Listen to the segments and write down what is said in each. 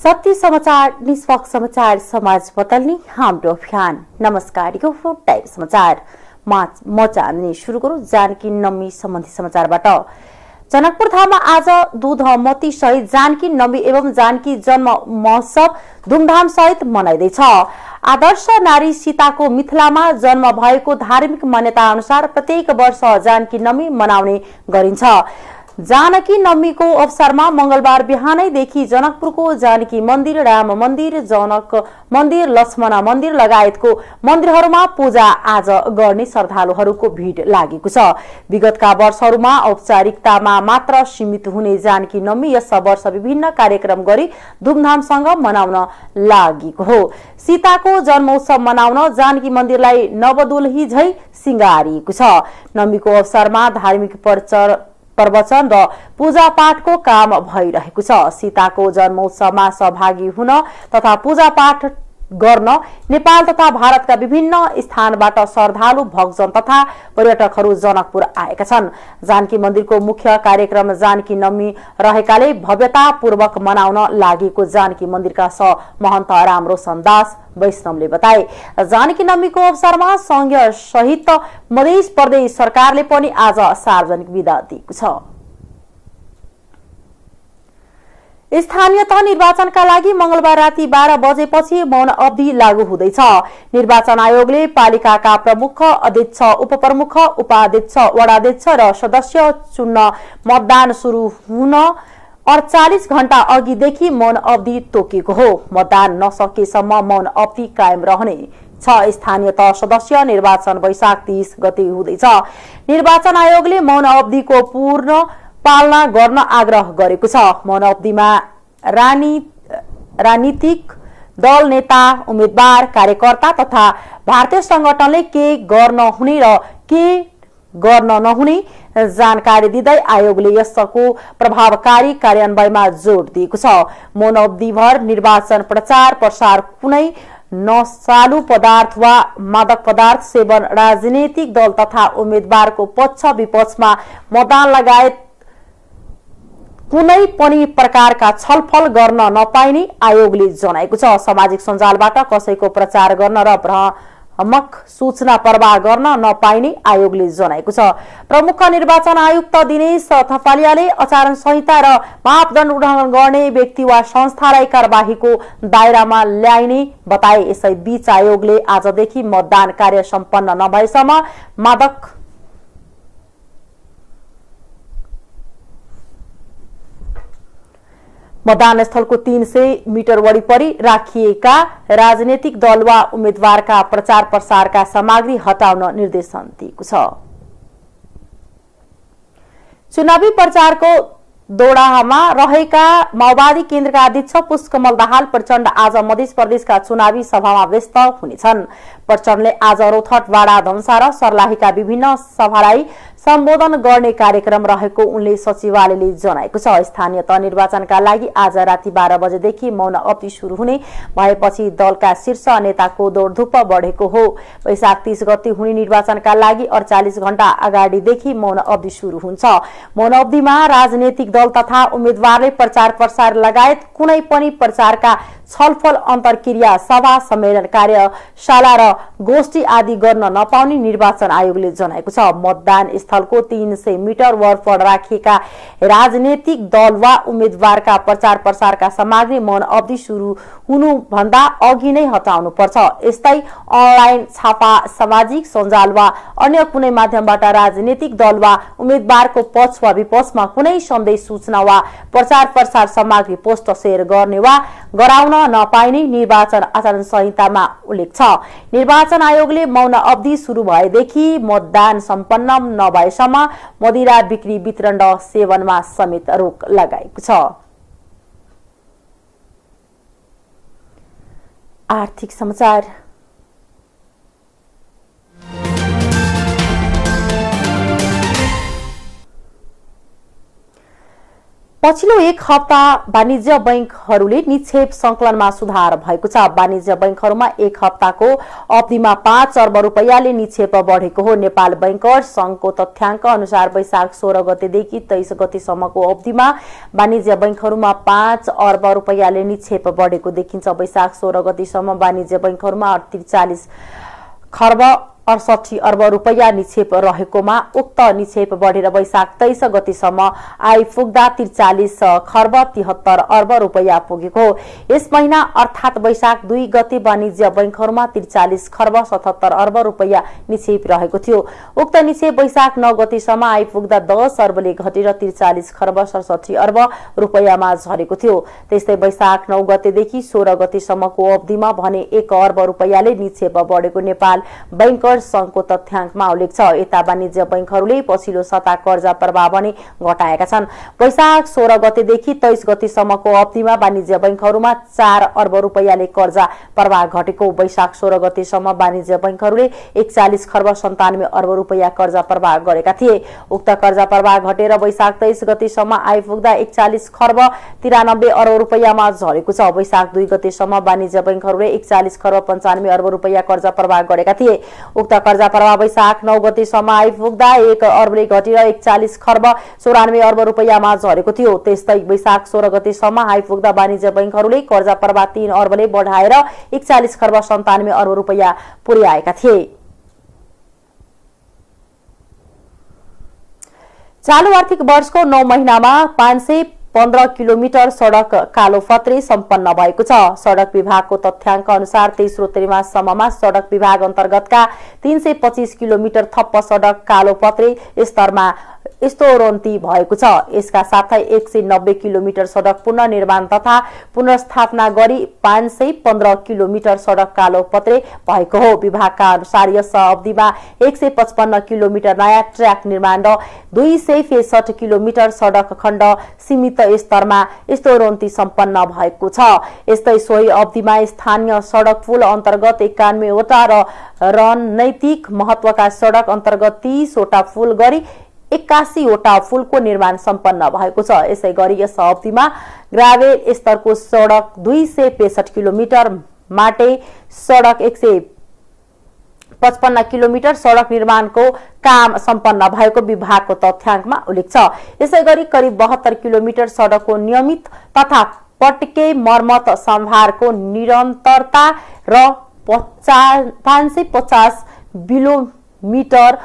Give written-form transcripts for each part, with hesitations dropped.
सत्य समाचार, निष्पक्ष समाचार, समाज बदल्ने हाम्रो अभियान। नमस्कार, यो हो टाइम समाचार। म चाँदनी। सुरु गरौँ जानकी नम्मी सम्बन्धी समाचारबाट। जनकपुर धाममा आज दुधमती सहित जानकी नम्मी एवं जानकी जन्म महोत्सव धुमधाम सहित मनाइँदैछ। आदर्श नारी सीताको मिथिलामा जन्म भएको धार्मिक मान्यता अनुसार प्रत्येक वर्ष जानकी नम्मी मनाउने गरिन्छ। जानकी नम्मीको अवसरमा मंगलबार बिहानैदेखि जनकपुरको जानकी मन्दिर, राम मन्दिर, जनक मन्दिर, लक्ष्मण मन्दिर लगायतको मन्दिरहरूमा पूजा आज गर्ने श्रद्धालुहरूको भिड लागेको छ। विगतका वर्षहरूमा औपचारिकतामा मात्र सीमित हुने जानकी नम्मी यस वर्ष विभिन्न कार्यक्रम गरी धुमधामसँग मनाउन लागेको हो। सीताको जन्मोत्सव मनाउन जानकी मन्दिरलाई नवदुल्ही झै सिंगारिएको छ। नम्मीको अवसरमा धार्मिक प्रवचन र पूजा पाठको काम भइरहेको छ। सीताको जन्मोत्सवमा सहभागी हुन तथा पूजा पाठ गर्न नेपाल तथा भारतका विभिन्न स्थानबाट श्रद्धालु, भक्तजन तथा पर्यटकहरू जनकपुर आएका छन्। जानकी मन्दिरको मुख्य कार्यक्रम जानकी नम्मी रहेकाले भव्यतापूर्वक मनाउन लागेको जानकी मन्दिरका महन्त रामरोशन दास वैष्णवले बताए। जानकी नम्मीको अवसरमा संघीय सहित मध्य प्रदेश सरकारले पनि आज सार्वजनिक बिदा दिएको छ। स्थानीय तह निर्वाचनका लागि मंगलबार राति 12 बजेपछि मौन अवधि लागू हुँदैछ। निर्वाचन आयोगले पालिकाका प्रमुख, अध्यक्ष, उपप्रमुख, उपाध्यक्ष, वडाध्यक्ष र सदस्य चुन्न मतदान सुरु हुन 48 घण्टा अघिदेखि मौन अवधि तोकेको हो। मतदान नसकेसम्म मौन अवधि कायम रहने छ। स्थानीय तह सदस्य निर्वाचन वैशाख 30 गते हुँदैछ। निर्वाचन आयोगले मौन अवधिको पूर्ण पालना गर्न आग्रह गरेको छ। मौन अवधिमा राजनीतिक दल, नेता, उम्मेद्वार, कार्यकर्ता तथा भारतीय संगठनले के गर्न हुने र के गर्न नहुने जानकारी दिँदै आयोगले यसको प्रभावकारी कार्यान्वयनमा जोड दिएको छ। मौन अवधिभर निर्वाचन प्रचार प्रसार, कुनै नशालु पदार्थ वा मादक पदार्थ सेवन, राजनीतिक दल तथा उम्मेद्वारको पक्ष विपक्षमा मतदान लगायत कुनै पनि प्रकारका छलफल गर्न नपाइने आयोगले जनाएको छ। सामाजिक सञ्जालबाट कसैको प्रचार गर्न र भ्रामक सूचना प्रवाह गर्न नपाइने आयोगले जनाएको छ। प्रमुख निर्वाचन आयुक्त दिनेश थपलियाले आचरण संहिता र मापदण्ड उल्लङ्घन गर्ने व्यक्ति वा संस्थालाई कारबाहीको दायरामा ल्याइने बताए। यसैबीच आयोगले आजदेखि मतदान कार्य सम्पन्न नभएसम्म मतदान स्थलको 300 मिटर वरिपरि राखिएका राजनीतिक दल वा उम्मेद्वारका प्रचार प्रसारका सामग्री हटाउन निर्देशन दिएको छ। चुनावी प्रचारको दोडामा रहेका माओवादी केन्द्रका अध्यक्ष पुष्पकमल दाहाल प्रचण्ड आज मध्य प्रदेशका चुनावी सभामा व्यस्त हुनेछन्। प्रचण्डले आज रौतहट, बाडा, धनुषा र सर्लाहीका विभिन्न सभालाई सम्बोधन गर्ने कार्यक्रम रहेको उनले सचिवालयले जनाएको छ। स्थानीय तह निर्वाचनका लागि आज राति 12 बजेदेखि मौन अवधि सुरु हुने भएपछि दलका शीर्ष नेताको दौडधुप बढेको हो। वैशाख 30 गते हुने निर्वाचनका लागि 48 घण्टा अगाडिदेखि मौन अवधि सुरु हुन्छ। मौन अवधिमा राजनीतिक दल तथा उम्मेद्वारले प्रचार प्रसार लगायत कुनै पनि प्रचारका छलफल, अन्तर्क्रिया, सभा, सम्मेलन, कार्यशाला र गोष्ठी आदि गर्न नपाउने निर्वाचन आयोगले जनाएको छ। मतदान स्थलको 300 मिटर वरपर राखिएका राजनीतिक दल वा उम्मेद्वारका प्रचार प्रसारका सामग्री मौन अवधि सुरु हुनुभन्दा अघि नै हटाउनु पर्छ। यस्तै अनलाइन, छापा, सामाजिक सञ्जाल वा अन्य कुनै माध्यमबाट राजनीतिक दल वा उम्मेद्वारको पक्ष वा विपक्षमा कुनै सन्देश, सूचना वा प्रचार प्रसार सामग्री पोस्ट, शेयर गर्ने वा गराउन नपाइने निर्वाचन आचरण संहितामा उल्लेख छ। निर्वाचन आयोगले मौन अवधि सुरु भएदेखि मतदान सम्पन्न नभएसम्म मदिरा बिक्री, वितरण र सेवनमा समेत रोक लगाएको छ। आर्थिक समाचार। पछिल्लो एक हप्ता वाणिज्य बैंकहरूले निक्षेप संकलनमा सुधार भएको छ। वाणिज्य बैंकहरूमा एक हप्ताको अवधिमा 5 अर्ब रुपैयाँले निक्षेप बढेको हो। नेपाल बैंकर्स संघको तथ्याङ्क अनुसार वैशाख 16 गतेदेखि 23 गतेसम्मको अवधिमा वाणिज्य बैंकहरूमा 5 अर्ब रुपैयाँले निक्षेप बढेको देखिन्छ। वैशाख 16 गतेसम्म वाणिज्य बैंकहरूमा 43 खर्ब 68 अर्ब रुपैयाँ निक्षेप रहेकोमा उक्त निक्षेप बढेर वैशाख 23 गतेसम्म आइपुग्दा 43 खर्ब 73 अर्ब रुपैयाँ पुगेको हो। यस महिना अर्थात वैशाख 2 गते वाणिज्य बैंकहरूमा 43 खर्ब 77 अर्ब रुपैयाँ निक्षेप रहेको थियो। उक्त निक्षेप वैशाख 9 गतेसम्म आइपुग्दा 10 अर्बले घटेर 43 खर्ब 67 अर्ब रुपैयाँमा झरेको थियो। त्यस्तै वैशाख 9 गतेदेखि 16 गतेसम्मको अवधिमा भने 1 अर्ब रुपैयाँले निक्षेप बढेको नेपाल बैंकर्स संघको तथ्याङ्कमा उल्लेख छ। यता वाणिज्य बैंकहरूले पछिल्लो सता कर्जा प्रवाह पनि घटाएका छन्। वैशाख 16 गतेदेखि 23 गतेसम्मको अवधिमा वाणिज्य बैंकहरूमा 4 अर्ब रुपैयाँले कर्जा प्रवाह घटेको। वैशाख 16 गतेसम्म वाणिज्य बैंकहरूले 41 खर्ब 97 अर्ब रुपैयाँ कर्जा प्रवाह गरेका थिए। उक्त कर्जा प्रवाह घटेर वैशाख 23 गतेसम्म आइपुग्दा 41 खर्ब 93 अर्ब रुपैयाँमा झरेको छ। वैशाख 2 गतेसम्म वाणिज्य बैंकहरूले 41 खर्ब 95 अर्ब रुपैयाँ कर्जा प्रवाह गरेका थिए। उक्त कर्जा प्रवाह वैशाख 9 गतेसम्म आइपुग्दा 1 अर्बले घटेर 41 खर्ब 94 अर्ब रुपैयाँमा झरेको थियो। त्यस्तै वैशाख 16 गतेसम्म आइपुग्दा वाणिज्य बैंकहरूले कर्जा प्रवाह 3 अर्बले बढाएर 41 खर्ब 97 अर्ब रुपैयाँ पुर्याएका थिए। चालू आर्थिक वर्षको 9 महिनामा 515 किलोमिटर सड़क कालोपत्रे सम्पन्न भएको छ। सड़क विभागको तथ्याङ्क अनुसार तेस्रो त्रैमाससम्ममा सड़क विभाग अन्तर्गतका 325 किलोमिटर थप्प सड़क कालोपत्रे स्तरमा स्तरोन्नति भएको छ। यसका साथै 190 किलोमिटर सड़क पुनर्निर्माण तथा पुनर्स्थापना गरी 515 किलोमिटर सड़क कालोपत्रे भएको हो। विभागका अनुसार यस अवधिमा 155 किलोमिटर नयाँ ट्र्याक निर्माण र 263 किलोमिटर सड़क खण्ड सीमित स्तरमा स्तरोन्नति सम्पन्न भएको छ। यस्तै सोही अवधिमा स्थानीय सड़क पुल अन्तर्गत 91 वटा र रणनैतिक महत्वका सड़क अन्तर्गत 30 वटा पुल गरी 81 वटा पुलको निर्माण सम्पन्न भएको छ। यसै गरी यस अवधिमा ग्राभेल स्तरको सड़क 265 किलोमिटर, माटे सड़क 155 किलोमिटर सड़क निर्माणको काम सम्पन्न भएको विभागको तथ्याङ्कमा उल्लेख छ। यसै गरी करिब 72 किलोमिटर सड़कको नियमित तथा पटके मर्मत सम्भारको निरन्तरता र 550 किलोमिटर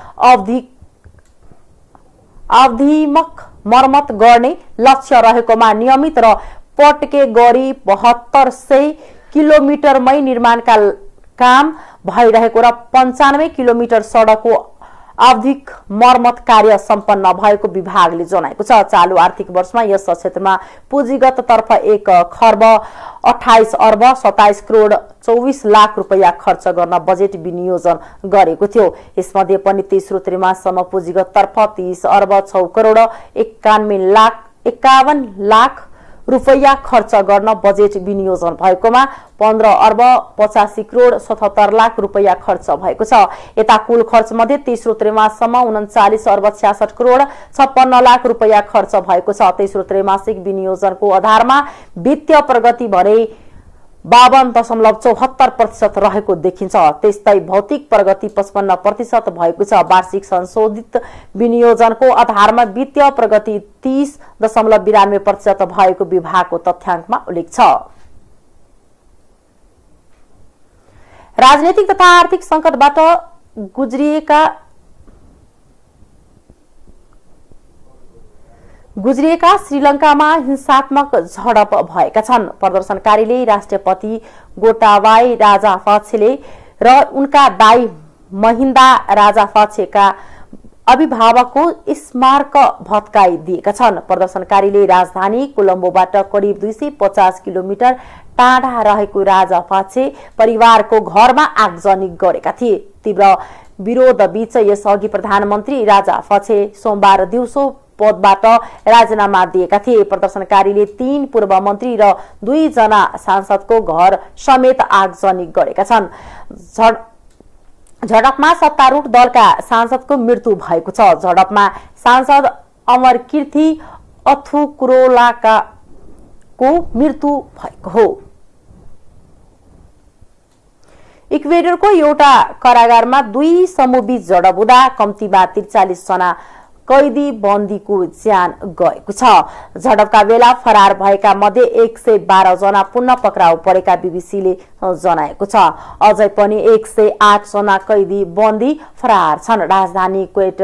अवधिमक मर्मत गर्ने लक्ष्य रहेकोमा नियमित र पटके गरी 7200 किलोमिटरमै निर्माणका काम भइरहेको र 95 किलोमिटर सड़कको आवधिक मर्मत कार्य सम्पन्न भएको विभागले जनाएको छ। चालू आर्थिक वर्षमा यस क्षेत्रमा पुँजीगत तर्फ 1 खर्ब 28 अर्ब 27 करोड 24 लाख रुपैयाँ खर्च गर्न बजेट विनियोजन गरेको थियो। यसमध्ये पनि तेस्रो त्रैमाससम्म पुँजीगत तर्फ 30 अर्ब 6 करोड 51 लाख रुपैयाँ खर्च गर्न बजेट विनियोजन भएकोमा 15 अर्ब 85 करोड 77 लाख रुपैयाँ खर्च भएको छ। यता कुल खर्च मध्ये तेस्रो त्रैमाससम्म 39 अर्ब 66 करोड 56 लाख रुपैयाँ खर्च भएको छ। तेस्रो त्रैमासिक विनियोजनको आधारमा वित्तीय प्रगति भने 52.74% रहेको देखिन्छ। त्यस्तै भौतिक प्रगति 55% भएको छ। वार्षिक संशोधित विनियोजनको आधारमा वित्तीय प्रगति 30.92% भएको विभागको तथ्याङ्कमा उल्लेख छ। राजनीतिक तथा आर्थिक संकटबाट गुज्रिएका श्रीलङ्कामा हिंसात्मक झडप भएका छन्। प्रदर्शनकारीले राष्ट्रपति गोटाबाय राजापाक्सेले र उनका दाइ महिन्दा राजापाक्सेका अभिभावकको स्मारक भत्काइदिएका छन्। प्रदर्शनकारीले राजधानी कोलम्बोबाट करिब 250 किलोमिटर टाढा रहेको राजापाक्से परिवारको घरमा आगजनी गरेका थिए। तीव्र विरोध बीच यसअघि प्रधानमन्त्री राजापाक्से सोमबार दिउँसो पदबाट राजीनामा दिएका थिए। प्रदर्शनकारीले 3 पूर्व मन्त्री र 2 जना सांसदको घर समेत आगजनी गरेका छन्। झडपमा सत्तारूढ दलका सांसदको मृत्यु भएको छ। झडपमा सांसद अमरकीर्ति अथुकुरोलाको मृत्यु भएको हो। इक्वेडरको एउटा कारागारमा 2 समूहबीच झडप हुँदा कम्तीमा 43 जना कैदी बन्दीको ज्यान गएको छ। झडपका बेला फरार भएका मध्ये 112 जना पुनः पक्राउ परेका बीबीसीले जनाएको छ। अझै पनि 108 जना कैदी बन्दी फरार छन्। राजधानी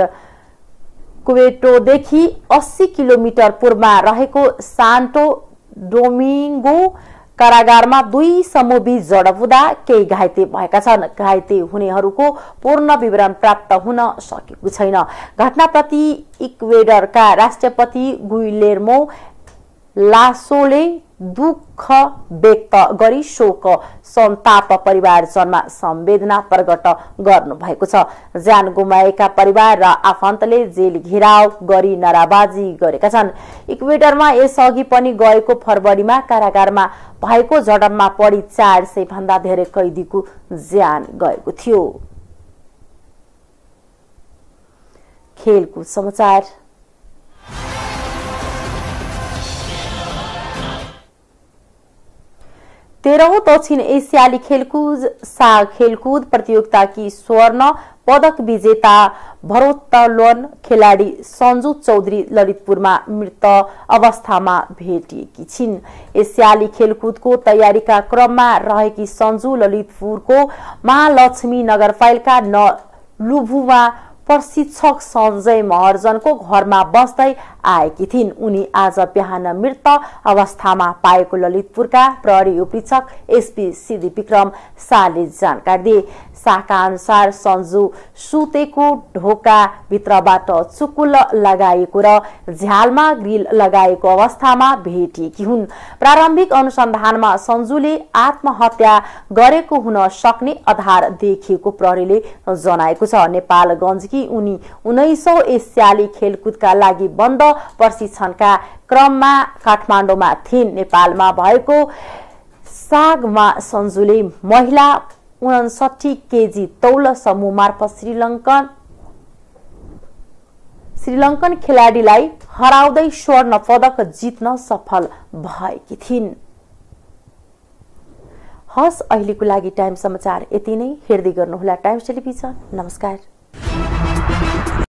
क्वेटोदेखि 80 किलोमिटर पूर्वमा रहेको सान्टो डोमिङ्गो कारागारमा 2 समूहबीच झडप हुँदा केही घाइते भएका छन्। घाइते हुनेहरूको पूर्ण विवरण प्राप्त हुन सकेको छैन। घटनाप्रति इक्वेडरका राष्ट्रपति गुइलेर्मो लासोले दुःख व्यक्त गरी शोक सन्ताप परिवारजनमा संवेदना प्रकट गर्नु भएको छ। ज्यान गुमाएका परिवार र आफन्तले जेल घेराव गरी नाराबाजी गरेका छन्। इक्वेडरमा यसअघि पनि गएको फरवरीमा कारागारमा भएको झडपमा पढी 400 भन्दा धेरै कैदीको ज्यान गएको थियो। खेलकुद समाचार। तेह्रौं दक्षिण एशियाली खेलकुद प्रतियोगिता की स्वर्ण पदक विजेता भरोत्तोलन खेलाडी सञ्जु चौधरी ललितपुरमा मृत अवस्थामा भेटिएकी छिन्। एशियाली खेलकुदको तयारीका क्रममा रहेकी सञ्जु ललितपुरको महालक्ष्मी नगरपालिका लुभुमा प्रशिक्षक सञ्जय महर्जनको घरमा बस्दै आएकी थिइन्। उनी आज बिहान मृत अवस्थामा पाएको ललितपुरका प्रहरी उपरीक्षक एसपी सिद्धि विक्रम शाहले जानकारी दिए। शाहका अनुसार सञ्जु सुतेको ढोका भित्रबाट चुकुल लगाएको र झ्यालमा ग्रिल लगाएको अवस्थामा भेटिएकी हुन्। प्रारम्भिक अनुसन्धानमा सञ्जुले आत्महत्या गरेको हुन सक्ने आधार देखिएको प्रहरीले जनाएको छ। नेपालगञ्जकी उनी 19औं एसियाली खेलकुदका लागि बन्द प्रशिक्षणका क्रममा काठमाडौँमा थिइन्। नेपालमा भएको सागमा सञ्जुले महिला 59 केजी तौल समूह मार्फत श्रीलङ्कन खेलाडीलाई हराउँदै स्वर्ण पदक जित्न सफल भएकी थिइन्। हस्, अहिलेको लागि टाइम समाचार यति नै। हेर्दै गर्नुहोला टाइम्स टेलिभिजन। नमस्कार।